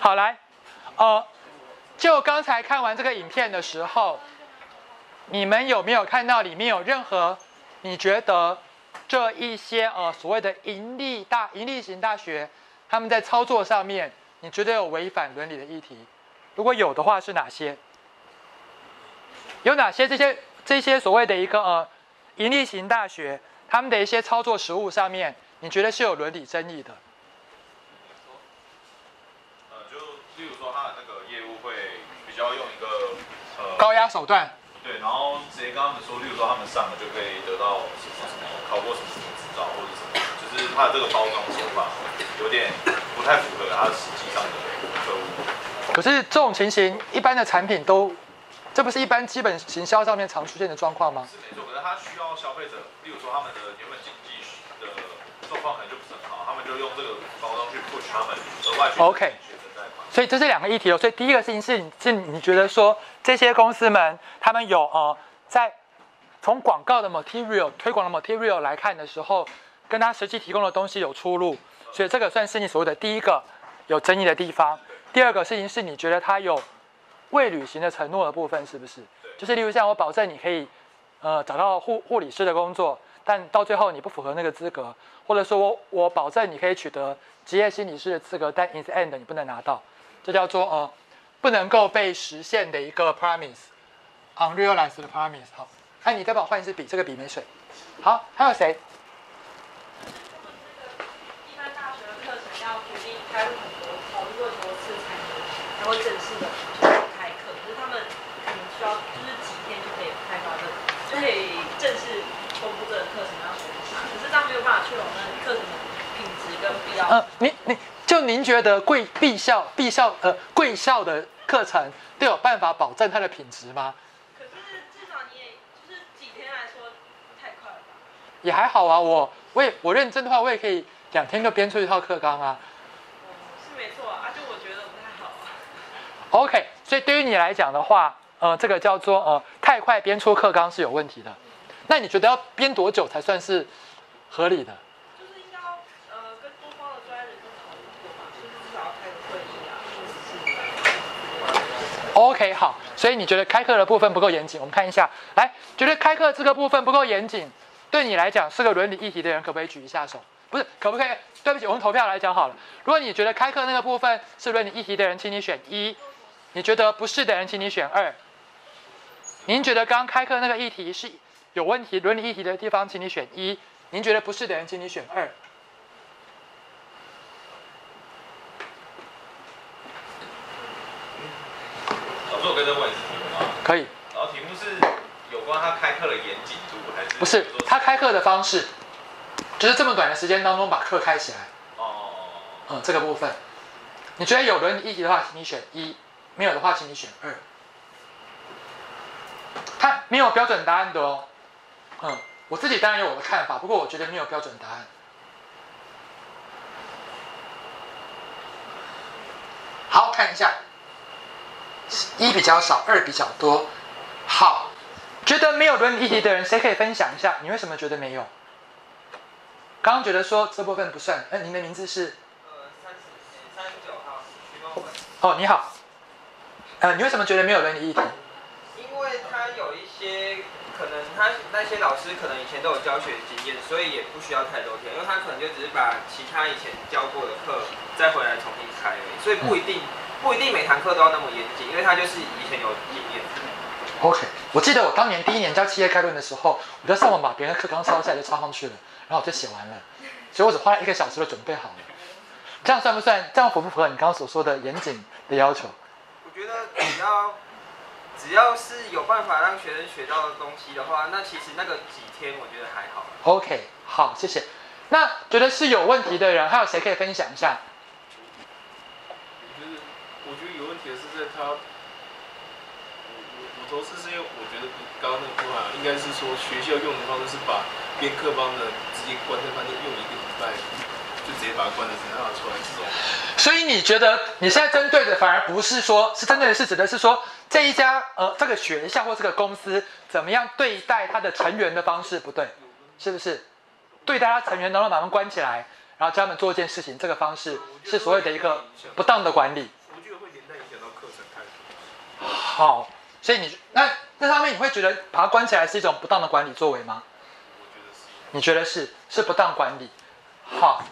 好，来，就刚才看完这个影片的时候，你们有没有看到里面有任何你觉得这一些所谓的盈利型大学，他们在操作上面，你觉得有违反伦理的议题？如果有的话，是哪些？有哪些这些所谓的一个盈利型大学，他们的一些操作实务上面，你觉得是有伦理争议的？ 就例如说他的那个业务会比较用一个高压手段。 对，然后直接跟他们说，例如说他们上了就可以得到什么考过什么执照或者什么，就是他的这个包装手法有点不太符合他实际上的客户。 可是这种情形，一般的产品都，这不是一般基本行销上面常出现的状况吗？ 是没错，可是他需要消费者，例如说他们的原本经济的状况可能就不是很好，他们就用这个包装去 push 他们额外去 OK。所以这是两个议题哦。所以第一个事情是你觉得说这些公司们他们有在从广告的 material 推广的 material 来看的时候，跟他实际提供的东西有出入，所以这个算是你所谓的第一个有争议的地方。第二个事情是你觉得他有未履行的承诺的部分，是不是？就是例如像我保证你可以找到护理师的工作，但到最后你不符合那个资格，或者说我保证你可以取得职业心理师的资格，但 in the end 你不能拿到。这叫做不能够被实现的一个 promise，unrealized 的 promise。好，哎，你再帮我换一支笔，这个笔没水。好，还有谁？ 一般大学的课程要决定开入讨论很多次才会正式的开课，可是他们可能需要就是几天就可以开发就可以正式公布这个课程要学啥，可是他没有办法确保那课程的品质跟必要。 您觉得贵校的课程都有办法保证它的品质吗？ 可是至少你也就是几天来说太快了吧？ 也还好啊，我认真的话，我也可以2天就编出一套课纲啊。 是没错啊，就我觉得不太好啊。 OK， 所以对于你来讲的话，这个叫做太快编出课纲是有问题的。那你觉得要编多久才算是合理的？OK， 好，所以你觉得开课的部分不够严谨？我们看一下，来，觉得开课这个部分不够严谨，对你来讲是个伦理议题的人，可不可以举一下手？不是，可不可以？对不起，我们投票来讲好了。如果你觉得开课那个部分是伦理议题的人，请你选1；你觉得不是的人，请你选2。您觉得刚刚开课那个议题是有问题、伦理议题的地方，请你选1；您觉得不是的人，请你选2。 我可以再问一次题目吗？ 可以。 然后题目是有关他开课的严谨度，还是不是他开课的方式，就是这么短的时间当中把课开起来。这个部分，你觉得有伦理议题的话，请你选1；没有的话，请你选2。它没有标准答案的哦。我自己当然有我的看法，不过我觉得没有标准答案。好，看一下。1比较少，2比较多。好，觉得没有伦理议题的人，谁可以分享一下？你为什么觉得没有？刚刚觉得说这部分不算。您的名字是 39号徐茂文。 哦，你好。你为什么觉得没有伦理议题？ 因为他有一些可能他那些老师可能以前都有教学经验，所以也不需要太多天，因为他可能就只是把其他以前教过的课再回来重新开而已，所以不一定每堂课都要那么严谨，因为他就是以前有经验。 OK， 我记得我当年第1年教企业概论的时候，我就上网把别人的课纲抄下来就抄上去了，然后我就写完了，所以我只花了1个小时就准备好了。这样算不算？这样符不符合你刚刚所说的严谨的要求？ 我觉得只要是有办法让学生学到的东西的话，那其实那个几天我觉得还好。 OK， 好，谢谢。那觉得是有问题的人，还有谁可以分享一下？ 我觉得有问题的是在他，我投资是因为我觉得刚刚那个不好，应该是说学校用的方式是把编课帮的直接关在饭店用1个礼拜，就直接把它关了，才拿出来这种。 所以你觉得你现在针对的反而不是说，是针对的是指的是说这一家这个学校或这个公司怎么样对待他的成员的方式不对，是不是？对待他成员，然后把他们关起来，然后叫他们做一件事情，这个方式是所谓的一个不当的管理。 我好，所以那上面你会觉得把它关起来是一种不当的管理作为吗？ 我觉得是。 你觉得是不当管理？好，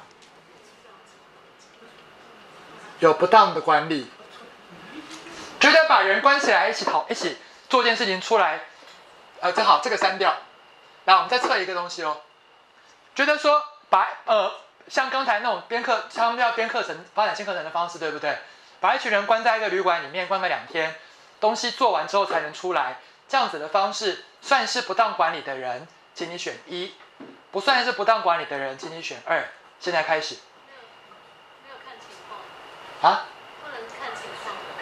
有不当的管理，觉得把人关起来一起做件事情出来，正好这个删掉。来，我们再测一个东西哦。觉得说像刚才那种他们要编课程、发展新课程的方式，对不对？把一群人关在一个旅馆里面，关个2天，东西做完之后才能出来，这样子的方式算是不当管理的人，请你选1；不算是不当管理的人，请你选2。现在开始。 没有看情况。 啊？ 不能看情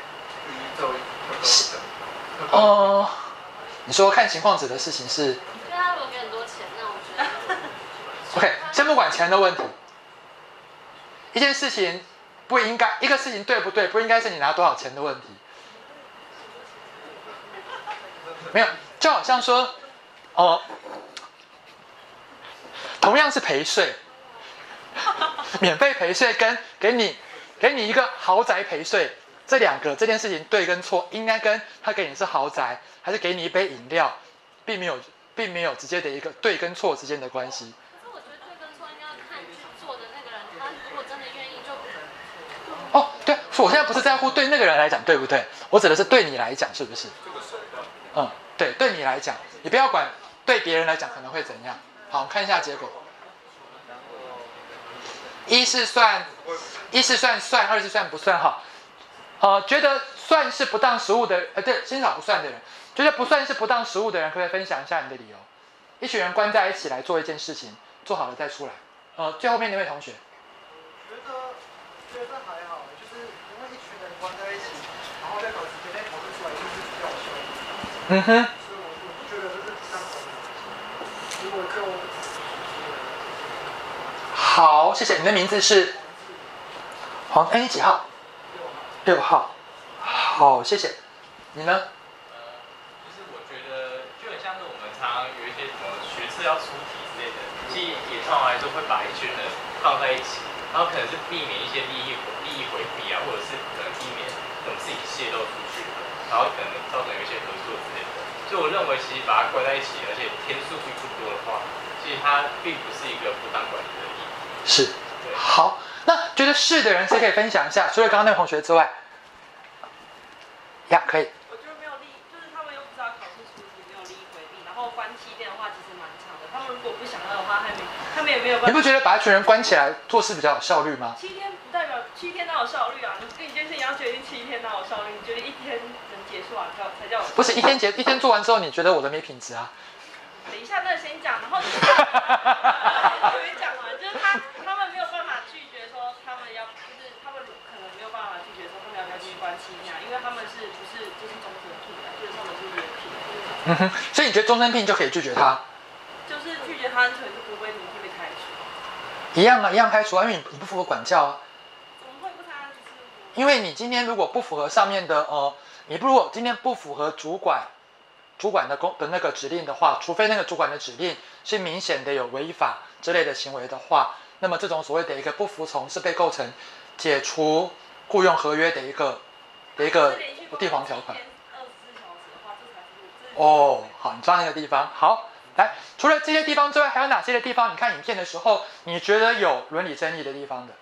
况。 你说看情况指的事情是？ 因为他如果给很多钱，那我觉得。 OK， 先不管钱的问题。一件事情不应该，一个事情对不对，不应该是你拿多少钱的问题。没有，就好像说，同样是陪睡，免费陪睡跟给你一个豪宅陪睡，这件事情对跟错，应该跟他给你是豪宅，还是给你一杯饮料，并没有直接的一个对跟错之间的关系。 可是我觉得对跟错应该要看去做的那个人，他如果真的愿意就。 对，我现在不是在乎对那个人来讲对不对，我指的是对你来讲是不是？对你来讲，你不要管对别人来讲可能会怎样。好，我们看一下结果。一是算，2是算不算哈？觉得算是不当食物的，对，先找不算的人，觉得不算是不当食物的人，可不可以分享一下你的理由？一群人关在一起来做一件事情，做好了再出来。最后面那位同学。 觉得还好，就是因为一群人关在一起，然后在短时间内讨论出来就是比较有效。所以我不觉得这是不当管理。如果就好，谢谢。你的名字是你几号？6号。好，谢谢。你呢？ 就是我觉得就很像是我们常常有一些什么学测要出题之类的，其实也通常来说会把一群人放在一起，然后可能是避免一些利益回避啊，或者是可能避免什么事情泄露出去，然后可能造成有一些合作之类的。所以我认为其实把它关在一起，而且天数并不多的话，其实它并不是一个不当管理的意义。 是。好，那觉得是的人谁可以分享一下？除了刚刚那位同学之外，可以。 我觉得没有就是他们又不知道考试出题，没有利益回避，然后关7天的话其实蛮长的。他们如果不想要的话，他们也没有办法。 你不觉得把一群人关起来做事比较有效率吗 ？7天不代表7天哪有效率啊？你对一件事情要决定7天哪有效率？你觉得1天能结束啊才叫？ 不是一天做完之后，你觉得我的没品质啊？ 等一下，那先讲，然后还没讲完，就是他们没有办法拒绝说他们要，就是他们可能没有办法拒绝说他们要不要继续关7天啊，因为他们是不是就是终身聘的，就是他们是约聘。 所以你觉得终身聘就可以拒绝他？ 就是拒绝他，可能就不会明天被开除。 一样开除啊，因为你不符合管教啊。 怎么会不参加？ 因为你今天如果不符合上面的你如果今天不符合主管的那个指令的话，除非那个主管的指令是明显的有违法之类的行为的话，那么这种所谓的一个不服从是被构成解除雇佣合约的一个地黄条款。好，你抓那个地方。好，来，除了这些地方之外，还有哪些的地方？你看影片的时候，你觉得有伦理争议的地方的？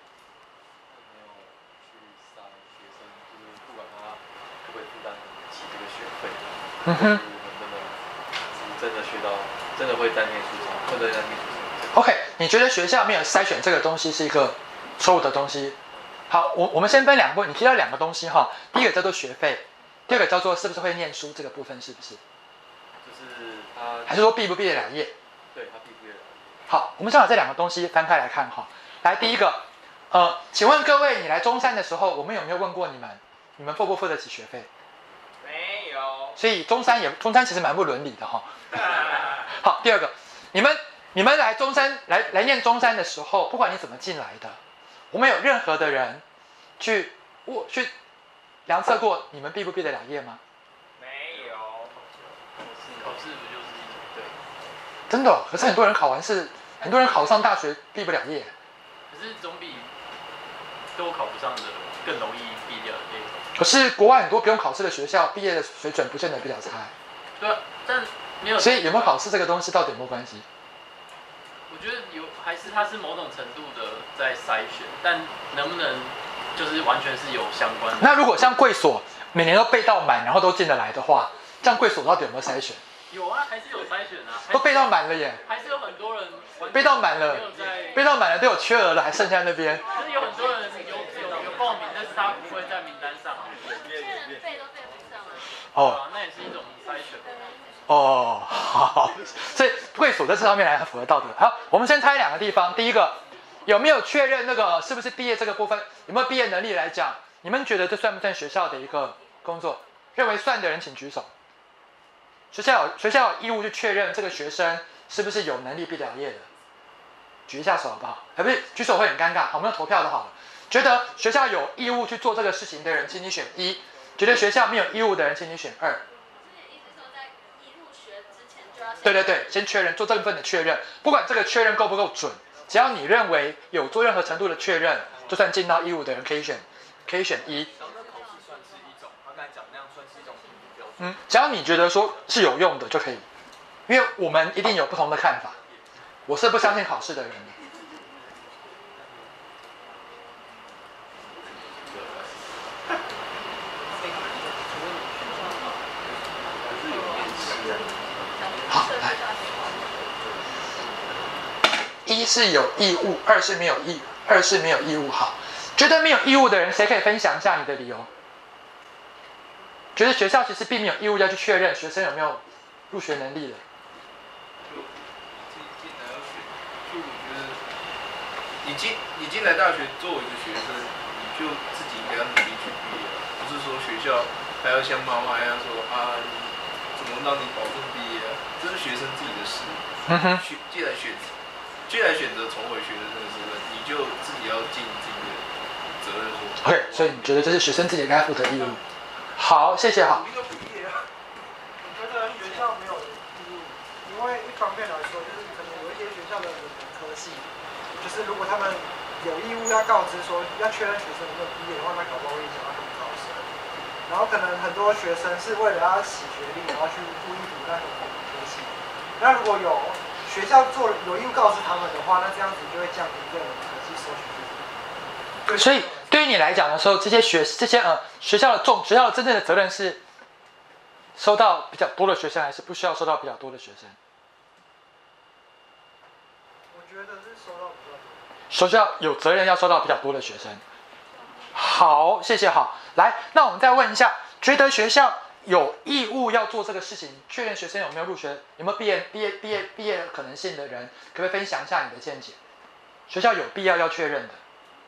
没有去塞学生，就是不管他可不可以负担得起这个学费。真的学到，真的会在念书上，会在念书上。 OK， 你觉得学校没有筛选这个东西是一个错误的东西？好，我们先分2部分，你提到2个东西哈，第一个叫做学费，第二个叫做是不是会念书这个部分是不是？ 就是他还是说毕不毕业2页？ 对，他毕不毕业2页。 好，我们先把这2个东西翻开来看哈。来，第一个，请问各位，你来中山的时候，我们有没有问过你们付不付得起学费？ 没有。 所以中山其实蛮不伦理的哈。好，第二个，你们来中山来念中山的时候，不管你怎么进来的，我们有任何的人去量测过你们毕不毕得2页吗？ 没有。 考试不就是对？ 真的，可是很多人考上大学毕不了业。 可是总比都考不上的更容易毕业的那种。 可是国外很多不用考试的学校，毕业的水准不见得比较差。 对啊，但没有。 所以有没有考试这个东西到底有没有关系？ 我觉得还是它是某种程度的在筛选，但能不能就是完全是有相关的？ 那如果像贵所每年都背到满，然后都进得来的话，这样贵所到底有没有筛选？ 有啊，还是有筛选啊。 都背到满了耶。 还是有很多人背到满了，背到满了都有缺额了，还剩下那边。 就是有很多人有报名，但是他不会在名单上。 有些人背都背不上啊。 哦， 那也是一种筛选。 哦，好，所以贵所在这方面来很符合道德。好，我们先猜两个地方。第一个，有没有确认那个是不是毕业这个部分，有没有毕业能力来讲，你们觉得这算不算学校的一个工作？认为算的人请举手。学校有义务去确认这个学生是不是有能力毕了业的，举一下手好不好？不是举手会很尴尬，好，我们用投票的好了。觉得学校有义务去做这个事情的人，请你选1；觉得学校没有义务的人，请你选2。对，先确认，做这份的确认，不管这个确认够不够准，只要你认为有做任何程度的确认，就算进到义务的人可以选1。只要你觉得说是有用的就可以，因为我们一定有不同的看法。我是不相信考试的人。好，来，1是有义务，2是没有义务。好，觉得没有义务的人，谁可以分享一下你的理由？觉得学校其实并没有义务要去确认学生有没有入学能力的。 你进来大学作为一个学生，你就自己应该要努力去毕业，不是说学校还要像妈妈一样说啊，怎么让你保证毕业啊？这是学生自己的事。既然选择重回学生这个身份，你就自己要尽自己的责任说。 OK， 所以你觉得这是学生自己该负责义务？好，谢谢。好。 我觉得学校没有义务，因为一方面来说，就是可能有一些学校的科系，就是如果他们有义务要告知说要确认学生有没有毕业的话，那搞不好会影响到他们考试。然后可能很多学生是为了要洗学历，然后去故意读那种科系。那如果有学校有义务告知他们的话，那这样子就会降低一个科系收取费。 所以对于你来讲的时候，这些学校的真正的责任是收到比较多的学生，还是不需要收到比较多的学生？ 我觉得是收到比较多。 学校有责任要收到比较多的学生。好，谢谢。好，来，那我们再问一下，觉得学校有义务要做这个事情，确认学生有没有入学，有没有毕业可能性的人，可不可以分享一下你的见解？学校有必要要确认的。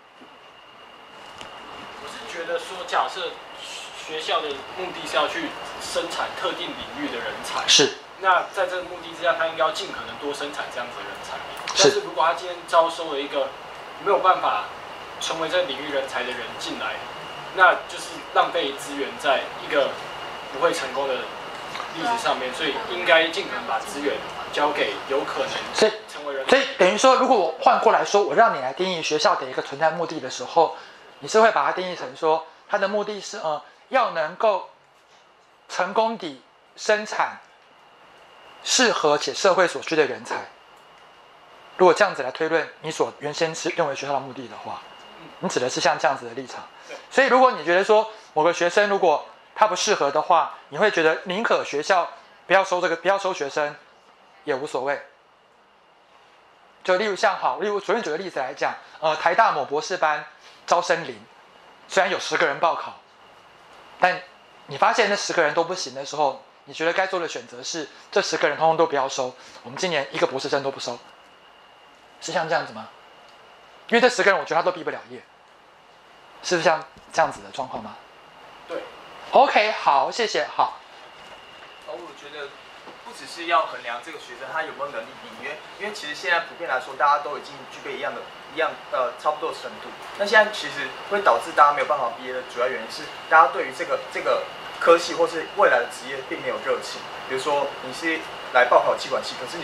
我是觉得说，假设学校的目的是要去生产特定领域的人才， 是。 那在这个目的之下，他应该要尽可能多生产这样子的人才。但是如果他今天招收了一个没有办法成为这个领域人才的人进来，那就是浪费资源在一个不会成功的例子上面，所以应该尽可能把资源交给有可能成为人才。 所以等于说，如果我换过来说，我让你来定义学校的一个存在目的的时候，你是会把它定义成说，它的目的是要能够成功地生产适合且社会所需的人才。如果这样子来推论，你所原先是认为学校的目的的话，你指的是像这样子的立场。所以如果你觉得说某个学生如果他不适合的话，你会觉得宁可学校不要收学生，也无所谓。就例如随便举个例子来讲，台大某博士班招生0，虽然有10个人报考，但你发现那10个人都不行的时候，你觉得该做的选择是这10个人通通都不要收，我们今年1个博士生都不收，是像这样子吗？因为这10个人我觉得他都毕不了业，是不是像这样子的状况吗？ 对。 OK， 好，谢谢，好。 我觉得不只是要衡量这个学生他有没有能力毕业，因为其实现在普遍来说，大家都已经具备差不多的程度。那现在其实会导致大家没有办法毕业的主要原因是，大家对于这个科系或是未来的职业并没有热情。比如说你是来报考企管系，可是你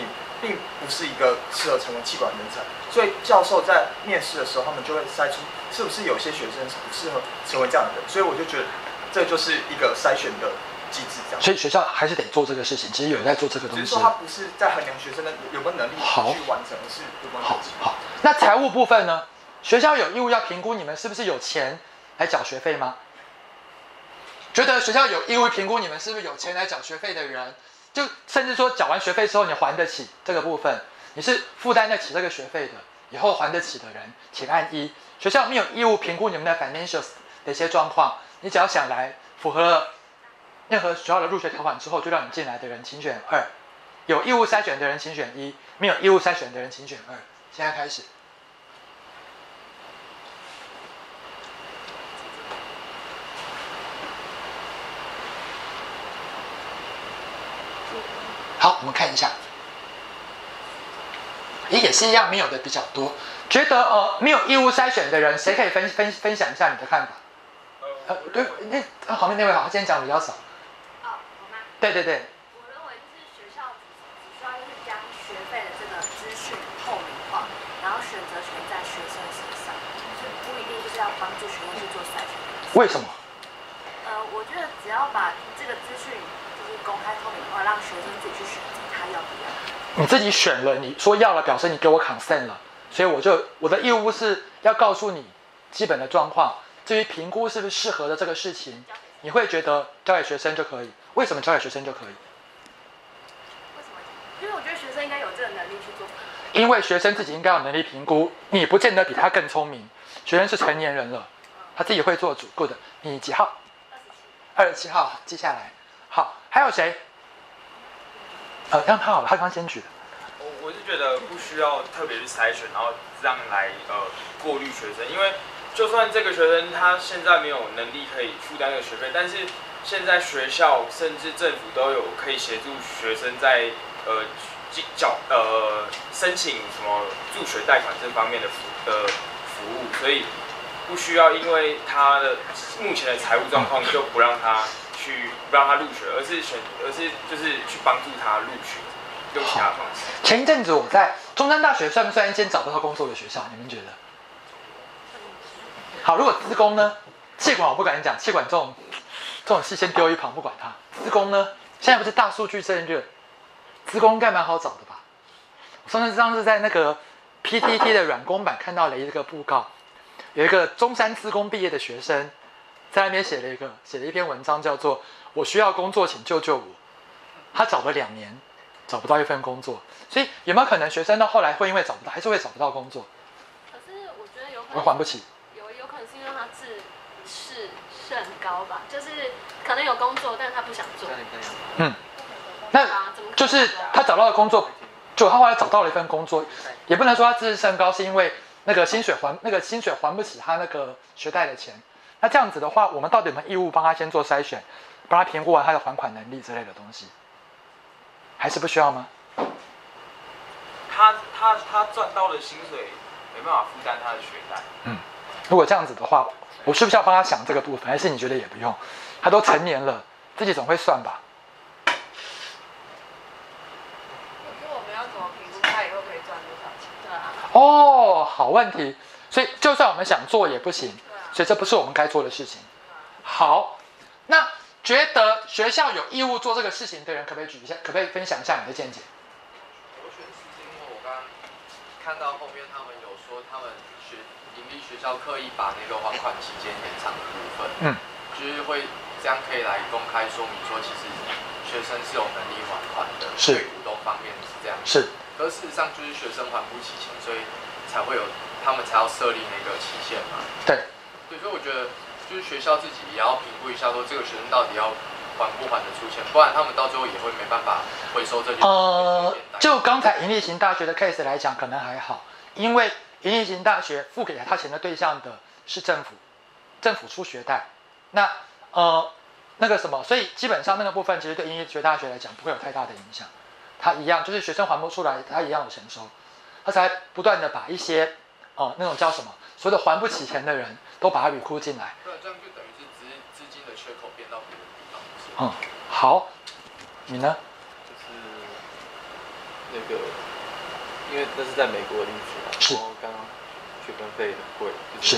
并不是一个适合成为企管人才，所以教授在面试的时候，他们就会筛出是不是有些学生是不适合成为这样的人，所以我就觉得这就是一个筛选的机制，这样。 所以学校还是得做这个事情，其实有人在做这个东西。 只是说他不是在衡量学生的有没有能力去完成，而是有没有成绩。 好，那财务部分呢？学校有义务要评估你们是不是有钱来缴学费吗？觉得学校有义务评估你们是不是有钱来缴学费的人，就甚至说缴完学费之后你还得起这个部分，你是负担得起这个学费的，以后还得起的人，请按一。学校没有义务评估你们的 financials 的一些状况，你只要想来符合了任何学校的入学条款之后就让你进来的人，请选2。有义务筛选的人请选1，没有义务筛选的人请选2。现在开始。好，我们看一下，也是一样，没有的比较多。觉得没有义务筛选的人，谁可以分享一下你的看法？对，那旁边那位好，他今天讲的比较少。 我吗？ 对对对。 我认为就是学校只需要就是将学费的这个资讯透明化，然后选择权在学生身上，所以不一定就是要帮助学生去做筛选。 为什么？ 我觉得只要把这个资讯就是公开透明化，让学生自己去选择他要不要。 你自己选了，你说要了，表示你给我 consent 了，所以我的义务是要告诉你基本的状况。至于评估是不是适合的这个事情，你会觉得交给学生就可以？为什么交给学生就可以？ 为什么？因为我觉得学生应该有这个能力去做。 因为学生自己应该有能力评估，你不见得比他更聪明。学生是成年人了，他自己会做主。Good， 你几号？27号，记下来。好，还有谁？让他好了，他刚先举的。 我是觉得不需要特别去筛选，然后这样来过滤学生，因为就算这个学生他现在没有能力可以负担这个学费，但是现在学校甚至政府都有可以协助学生在申请什么助学贷款这方面的服务，所以不需要因为他的目前的财务状况就不让他入学，而是就是去帮助他录取，用其他方式。 前一阵子我在中山大学算不算一间找不到工作的学校？你们觉得？好，如果资工呢？企管我不敢讲，企管这种事先丢一旁不管它。资工呢？现在不是大数据正热，资工应该蛮好找的吧？我上次在那个 PTT 的软工版看到了一个布告，有一个中山资工毕业的学生在那边写了一篇文章，叫做“我需要工作，请救救我”。他找了2年，找不到一份工作，所以有没有可能学生到后来会因为找不到，还是会找不到工作？ 可是我觉得有可能我还不起。 有可能是因为他自视甚高吧，就是可能有工作，但是他不想做。 那就是他找到的工作，就他后来找到了一份工作，也不能说他自视甚高，是因为那个薪水还不起他那个学贷的钱。那这样子的话，我们到底有没有义务帮他先做筛选，帮他评估完他的还款能力之类的东西，还是不需要吗？ 他赚到的薪水没办法负担他的学贷。 如果这样子的话，我是不是要帮他想这个部分？还是你觉得也不用？他都成年了，自己总会算吧。 我觉得我们要怎么评估他以后可以赚多少钱？对啊。 哦，好问题。所以就算我们想做也不行，所以这不是我们该做的事情。好，那觉得学校有义务做这个事情的人，可不可以分享一下你的见解？ 螺旋是因为我刚刚看到后面他们有说他们盈利学校刻意把那个还款期间延长的部分，就是会这样可以来公开说明说，其实学生是有能力还款的，对股东方面是这样， 是。 可是事实上就是学生还不起钱，所以他们才要设立那个期限嘛。 对。 对，所以我觉得就是学校自己也要评估一下，说这个学生到底要还不还得出钱，不然他们到最后也会没办法回收这些。 就刚才营利型大学的 case 来讲，可能还好，因为营利型大学付给他钱的对象的是政府出学贷，那个什么，所以基本上那个部分其实对营利学大学来讲不会有太大的影响，他一样就是学生还不出来，他一样有钱收，他才不断的把一些那种叫什么，所有的还不起钱的人都把它recruit进来。 对，这样就等于是资金的缺口变到别的地方。 好，你呢？ 就是那个因为那是在美国的例子啊， 是然后刚刚学分费很贵， 是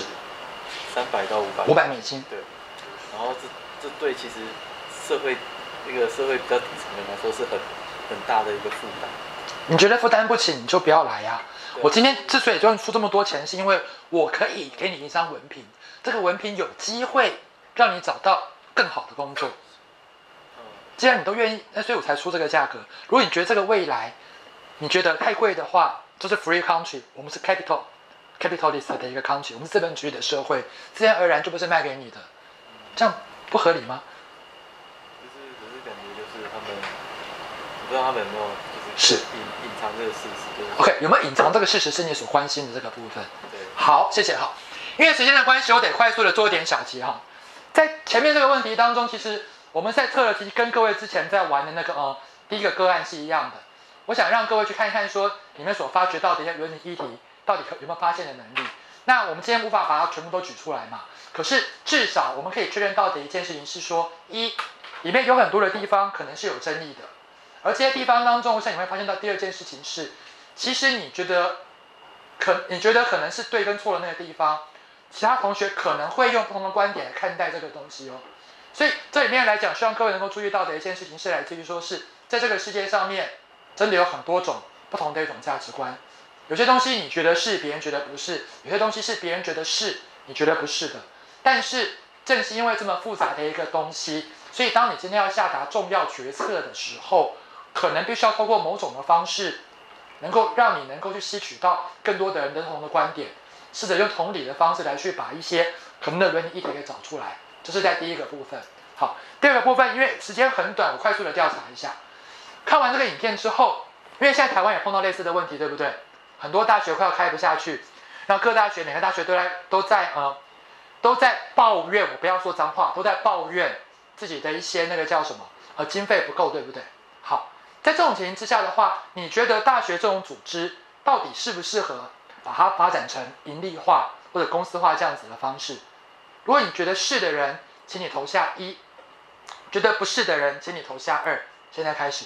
300到500。 500美金。 对，然后这对其实社会比较底层的人来说是很大的一个负担。 你觉得负担不起，你就不要来呀。我今天之所以就出这么多钱，是因为我可以给你一张文凭，这个文凭有机会让你找到更好的工作。既然你都愿意，那所以我才出这个价格。如果你觉得这个未来你觉得太贵的话，就是 free country， 我们是 capitalist 的一个 country， 我们是资本主义的社会，自然而然就不是卖给你的，这样不合理吗？ 可是感觉就是他们，我不知道他们有没有就是隐藏这个事实。就是、 OK， 有没有隐藏这个事实是你所关心的这个部分？ 对， 好，谢谢。好，因为时间的关系，我得快速的做一点小结哈。在前面这个问题当中，其实我们在测的题跟各位之前在玩的那个第一个个案是一样的。我想让各位去看一看，说你们所发掘到的一些伦理议题，到底有没有发现的能力。那我们今天无法把它全部都举出来嘛，可是至少我们可以确认到的一件事情是说，里面有很多的地方可能是有争议的，而这些地方当中，我想你会发现到第二件事情是，其实你觉得可能是对跟错的那个地方，其他同学可能会用不同的观点来看待这个东西哦。所以这里面来讲，希望各位能够注意到的一件事情是来自于说是在这个世界上面，真的有很多种不同的一种价值观。有些东西你觉得是，别人觉得不是；有些东西是别人觉得是，你觉得不是的。但是正是因为这么复杂的一个东西，所以当你今天要下达重要决策的时候，可能必须要透过某种的方式，能够让你能够去吸取到更多的人的不同的观点，试着用同理的方式来去把一些可能的伦理议题给找出来。这是在第一个部分。好，第二个部分，因为时间很短，我快速的调查一下。看完这个影片之后，因为现在台湾也碰到类似的问题，对不对？很多大学快要开不下去，然后各大学每个大学都在抱怨，我不要说脏话，都在抱怨自己的一些那个叫什么经费不够，对不对？好，在这种情形之下的话，你觉得大学这种组织到底适不适合把它发展成盈利化或者公司化这样子的方式？如果你觉得是的人，请你投下1；觉得不是的人，请你投下2。现在开始。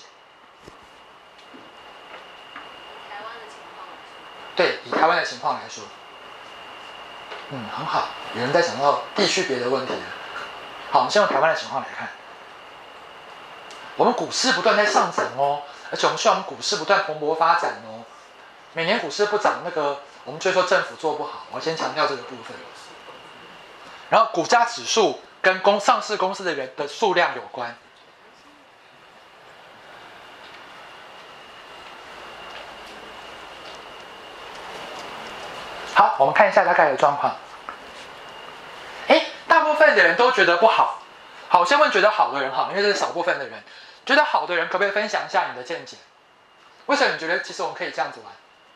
对，以台湾的情况来说，很好。有人在想到地区别的问题了。好，我们先用台湾的情况来看。我们股市不断在上涨哦，而且我们希望我们股市不断蓬勃发展哦。每年股市不涨，我们就说政府做不好。我要先强调这个部分。然后股价指数跟上市公司的人的数量有关。好，我们看一下大概的状况。大部分的人都觉得不好。好，我先问觉得好的人好，因为这是少部分的人。觉得好的人，可不可以分享一下你的见解？为什么你觉得其实我们可以这样子玩？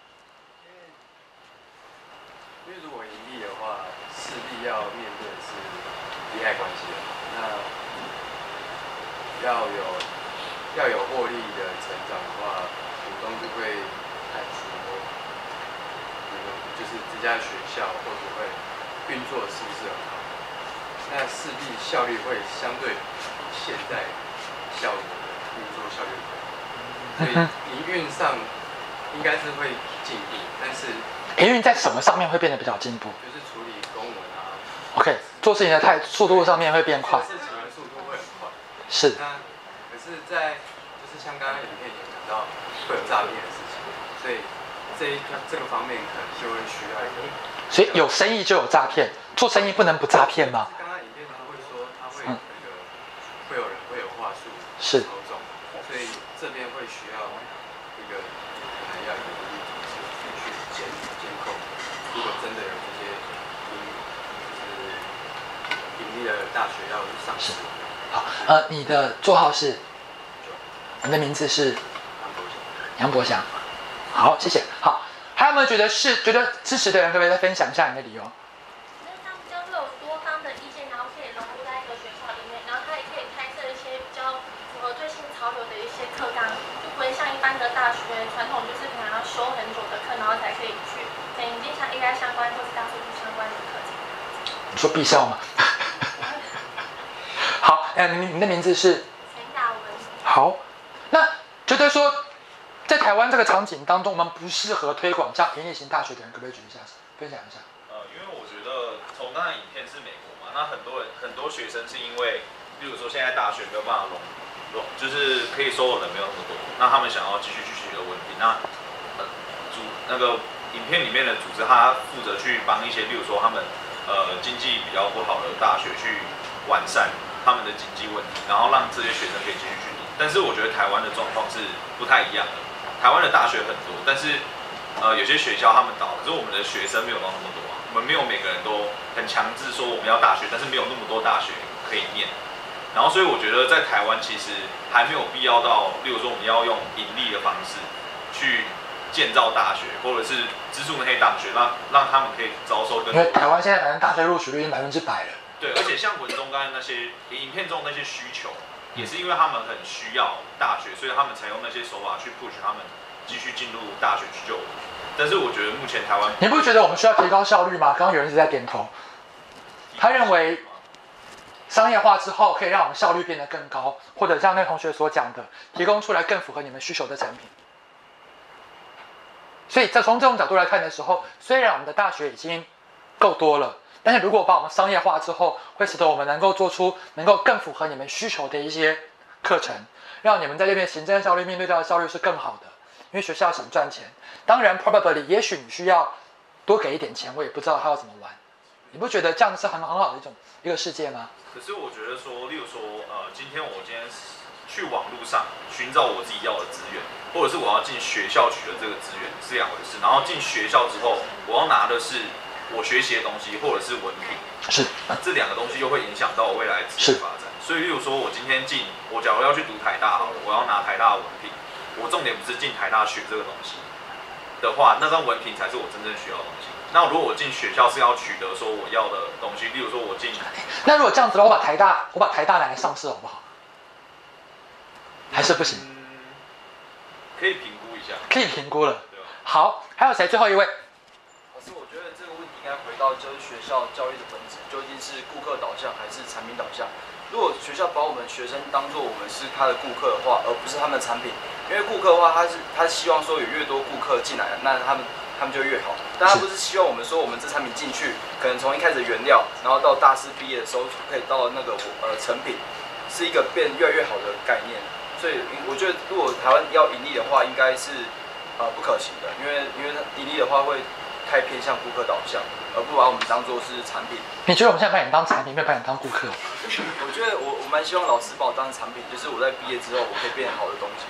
因为如果盈利的话，势必要面对的是利害关系的，那要有获利的成长的话，股东就会看说，就是这家学校会不会运作是不是很好？那势必效率会相对比现在效率的运作效率高，所以营运上应该是会进步，但是营运在什么上面会变得比较进步？ 就是处理公文啊 ，OK， 做事情的速度上面会变快， 事情的速度会很快。 是。 那可是就是像刚刚影片也讲到会有诈骗的事情，所以这个方面可能就会需要一个。 所以有生意就有诈骗，做生意不能不诈骗吗？ 刚刚影片他会说他会会有人会有话术是操纵，所以这边会需要一个可能要有一个组织去监控，如果真的有这些盈利的大学要上市。 好，你的座号是？你的名字是？杨博祥。好，谢谢。好。还有没有觉得支持的人，可不可以再分享一下你的理由？ 就是他们就会有多方的意见，然后可以融入在一个学校里面，然后他也可以开设一些比较符合最新潮流的一些课纲，就不会像一般的大学传统，就是可能要修很久的课，然后才可以去引进像 AI 相关或是大数据相关的课程。 你说必校吗？好，你的名字是？ 陈雅文。 好，那觉得说在台湾这个场景当中，我们不适合推广这样营利型大学的人，可不可以举一下分享一下？ 因为我觉得从刚才影片是美国嘛，那很多学生是因为，例如说现在大学没有办法就是可以收的人没有那么多，那他们想要继续的问题，那那个影片里面的组织，他负责去帮一些，例如说他们经济比较不好的大学去完善他们的经济问题，然后让这些学生可以继续去读。但是我觉得台湾的状况是不太一样的，台湾的大学很多，但是有些学校他们倒，可是我们的学生没有到那么多啊，我们没有每个人都很强制说我们要大学，但是没有那么多大学可以念。然后所以我觉得在台湾其实还没有必要到，例如说我们要用盈利的方式去建造大学，或者是资助那些大学，让他们可以招收更多。 因为台湾现在反正大学录取率已经100%了。 对，而且像文中刚才那些影片中那些需求，也是因为他们很需要大学，所以他们才用那些手法去 push 他们继续进入大学去就读。但是我觉得目前台湾， 你不觉得我们需要提高效率吗？刚刚有人一直在点头，他认为商业化之后可以让我们效率变得更高，或者像那个同学所讲的，提供出来更符合你们需求的产品。所以从这种角度来看的时候，虽然我们的大学已经够多了，但是如果把我们商业化之后，会使得我们能够做出能够更符合你们需求的一些课程，让你们在这边行政效率、面对到的效率是更好的。因为学校想赚钱，当然 probably 也许你需要多给一点钱，我也不知道他要怎么玩。你不觉得这样是很好的一个世界吗？ 可是我觉得说，例如说，今天去网络上寻找我自己要的资源，或者是我要进学校取得这个资源是两回事。然后进学校之后，我要拿的是我学习的东西，或者是文凭。 是。 这两个东西又会影响到我未来的职业发展。所以，例如说，我今天我假如要去读台大好了，我要拿台大的文凭，我重点不是进台大学这个东西的话，那张文凭才是我真正需要的东西。那如果我进学校是要取得说我要的东西，例如说我进， 那如果这样子的话，我把台大拿来上市好不好？还是不行？ 可以评估一下。 可以评估了。好，还有谁？最后一位。 老师，我觉得这个问题应该回到就是学校教育的本质，究竟是顾客导向还是产品导向？如果学校把我们学生当作我们是他的顾客的话，而不是他们的产品，因为顾客的话，他希望说有越多顾客进来，那他们就越好。但他不是希望我们说我们这产品进去，可能从一开始原料，然后到大四毕业的时候可以到那个成品，是一个变越来越好的概念。所以我觉得，如果台湾要盈利的话，应该是不可行的，因为盈利的话会太偏向顾客导向，而不把我们当作是产品。 你觉得我们现在把你当产品，没有把你当顾客？ 我觉得我蛮希望老师把我当成产品，就是我在毕业之后，我可以变好的东西。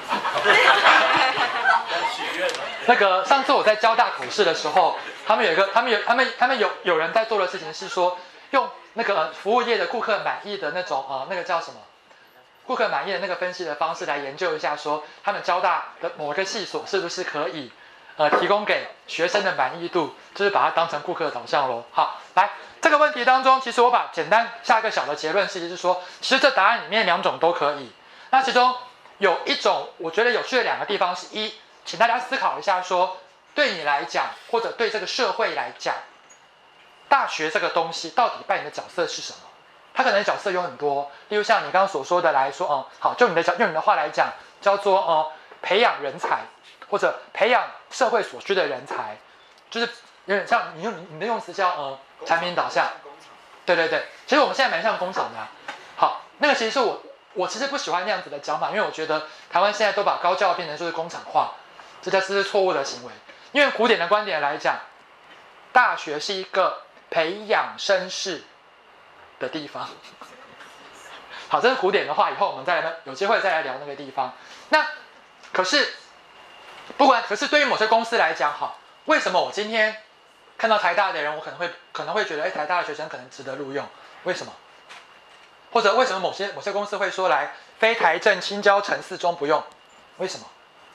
那个上次我在交大口试的时候，他们有人在做的事情是说，用那个服务业的顾客满意的那种那个叫什么？顾客满意的那个分析的方式来研究一下，说他们交大的某个系所是不是可以提供给学生的满意度，就是把它当成顾客导向咯。好，来这个问题当中，其实我简单下一个小的结论是说，其实这答案里面两种都可以。那其中有一种我觉得有趣的两个地方是一，请大家思考一下说，对你来讲或者对这个社会来讲，大学这个东西到底扮演的角色是什么？它可能角色有很多，例如像你刚刚所说的来说，好，就用你的话来讲，叫做培养人才，或者培养社会所需的人才，就是有点像你的用词叫产品导向。对对对，其实我们现在蛮像工厂的好，那个其实是我其实不喜欢那样子的讲法，因为我觉得台湾现在都把高教变成就是工厂化，这是错误的行为。因为古典的观点来讲，大学是一个培养绅士的地方。好，这是古典的话，以后我们有机会再来聊那个地方。那可是对于某些公司来讲，好，为什么我今天看到台大的人，我可能会觉得，台大的学生可能值得录用？为什么？或者为什么某些公司会说来非台政清交成四中不用？为什么？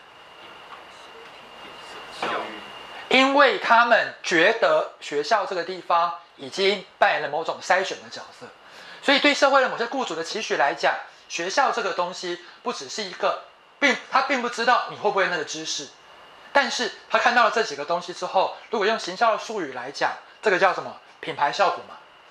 因为他们觉得学校这个地方已经扮演了某种筛选的角色，所以对社会的某些雇主的期许来讲，学校这个东西不只是一个，他并不知道你会不会那个知识，但是他看到了这几个东西之后，如果用行销的术语来讲，这个叫什么？品牌效果嘛。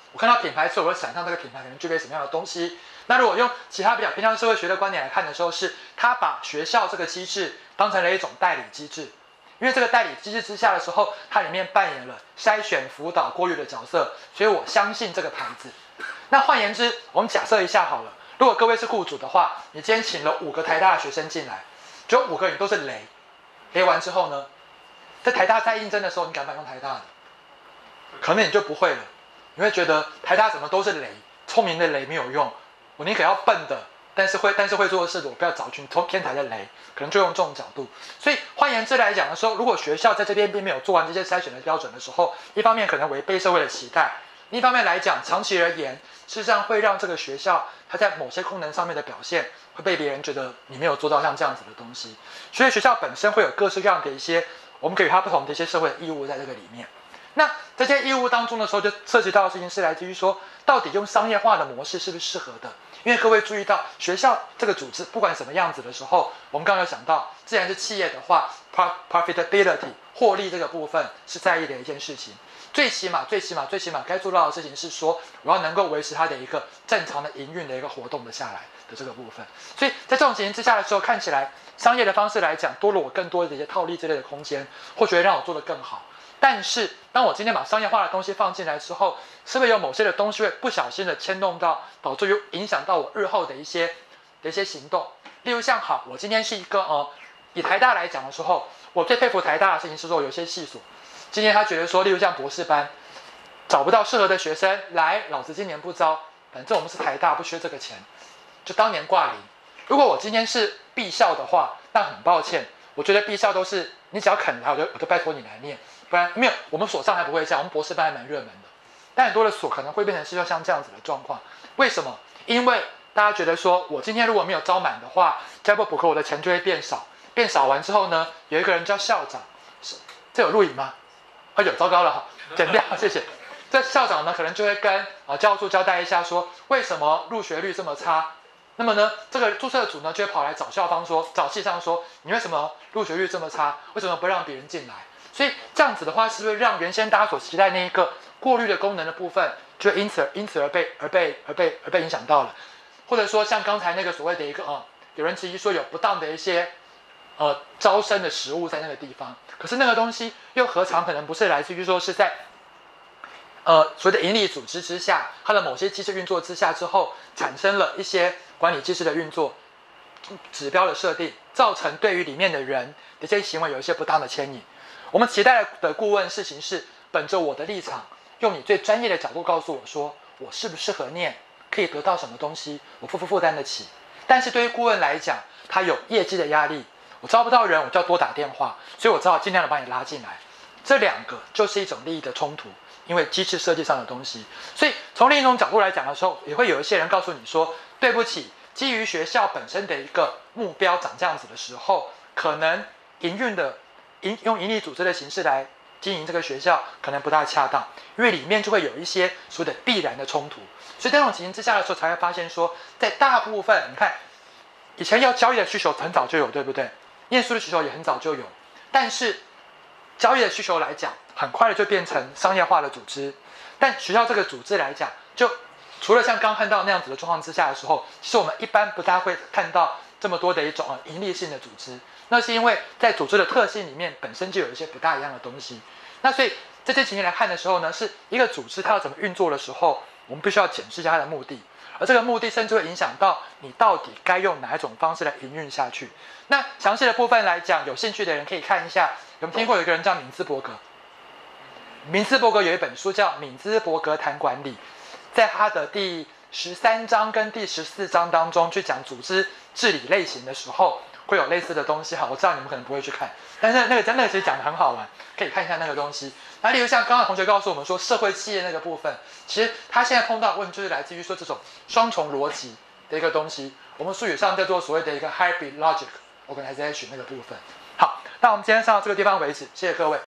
我看到品牌之后，我会想象这个品牌可能具备什么样的东西。那如果用其他比较偏向社会学的观点来看的时候，是他把学校这个机制当成了一种代理机制，因为这个代理机制之下的时候，它里面扮演了筛选、辅导、过滤的角色，所以我相信这个牌子。那换言之，我们假设一下好了，如果各位是雇主的话，你今天请了5个台大的学生进来，就5个人都是雷，雷完之后呢，在台大在应征的时候，你敢不敢用台大的？可能你就不会了，你会觉得台大怎么都是雷，聪明的雷没有用，我宁可要笨的，但是会做的事，我不要找群天才的雷，可能就用这种角度。所以换言之来讲的时候，如果学校在这边并没有做完这些筛选的标准的时候，一方面可能违背社会的期待，另一方面来讲，长期而言，事实上会让这个学校它在某些功能上面的表现会被别人觉得你没有做到像这样子的东西。所以学校本身会有各式各样的一些我们给予它不同的一些社会义务在这个里面。那这些义务当中的时候，就涉及到的事情是来自于说，到底用商业化的模式是不是适合的？因为各位注意到，学校这个组织不管什么样子的时候，我们刚刚有讲到，既然是企业的话 ，profitability 获利这个部分是在意的一件事情。最起码该做到的事情是说，我要能够维持它的一个正常的营运的一个活动的下来的这个部分。所以在这种情形之下的时候，看起来商业的方式来讲，多了我更多的一些套利之类的空间，或许会让我做得更好。但是当我今天把商业化的东西放进来之后，是不是有某些的东西会不小心的牵动到，导致于影响到我日后的一些行动？例如像好，我今天是一个以台大来讲的时候，我最佩服台大的事情是说，有些系所今天他觉得说，例如像博士班找不到适合的学生，来，老子今年不招，反正我们是台大，不缺这个钱，就当年挂零。如果我今天是毕校的话，那很抱歉，我觉得毕校都是你只要肯来，我就拜托你来念。不然没有，我们所上还不会这样，我们博士班还蛮热门的，但很多的所可能会变成是像这样子的状况。为什么？因为大家觉得说，我今天如果没有招满的话，加不补课我的钱就会变少，变少完之后呢，有一个人叫校长，这有录影吗？有，糟糕了哈，剪掉，谢谢。这校长呢，可能就会跟教务处交代一下说，为什么入学率这么差？那么呢，这个注册组呢就会跑来找校方说，找系上说，你为什么入学率这么差？为什么不让别人进来？所以这样子的话，是不是让原先大家所期待那一个过滤的功能的部分，就因此而被影响到了？或者说像刚才那个所谓的一个有人质疑说有不当的一些招生的实务在那个地方，可是那个东西又何尝可能不是来自于说是在所谓的营利组织之下，它的某些机制运作之下之后，产生了一些管理机制的运作、指标的设定，造成对于里面的人的这些行为有一些不当的牵引。我们期待的顾问事情是本着我的立场，用你最专业的角度告诉我说，我适不适合念，可以得到什么东西，我负担得起。但是对于顾问来讲，他有业绩的压力，我招不到人，我就要多打电话，所以我只好尽量的把你拉进来。这两个就是一种利益的冲突，因为机制设计上的东西。所以从另一种角度来讲的时候，也会有一些人告诉你说，对不起，基于学校本身的一个目标长这样子的时候，可能用营利组织的形式来经营这个学校可能不大恰当，因为里面就会有一些所谓的必然的冲突。所以在这种情形之下的时候，才会发现说，在大部分你看，以前要交易的需求很早就有，对不对？念书的需求也很早就有，但是交易的需求来讲，很快的就变成商业化的组织。但学校这个组织来讲，就除了像刚看到那样子的状况之下的时候，其实我们一般不大会看到这么多的一种盈利性的组织。那是因为在组织的特性里面本身就有一些不大一样的东西。那所以在这情形来看的时候呢，是一个组织它要怎么运作的时候，我们必须要检视一下它的目的，而这个目的甚至会影响到你到底该用哪一种方式来营运下去。那详细的部分来讲，有兴趣的人可以看一下，有没有听过有一个人叫敏兹伯格？敏兹伯格有一本书叫《敏兹伯格谈管理》，在他的第13章跟第14章当中去讲组织治理类型的时候，会有类似的东西哈。我知道你们可能不会去看，但是那个其实讲得很好玩，可以看一下那个东西。那例如像刚刚同学告诉我们说，社会企业那个部分，其实他现在碰到的问题就是来自于说这种双重逻辑的一个东西，我们术语上叫做所谓的一个 hybrid logic organization 那个部分。好，那我们今天上到这个地方为止，谢谢各位。